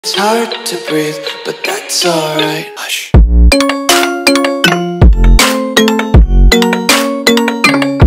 It's hard to breathe, but that's alright. Hush.